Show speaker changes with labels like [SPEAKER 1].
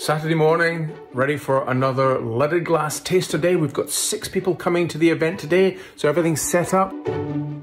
[SPEAKER 1] Saturday morning, ready for another Lidded Glass Taster Day. We've got 6 people coming to the event today, so everything's set up.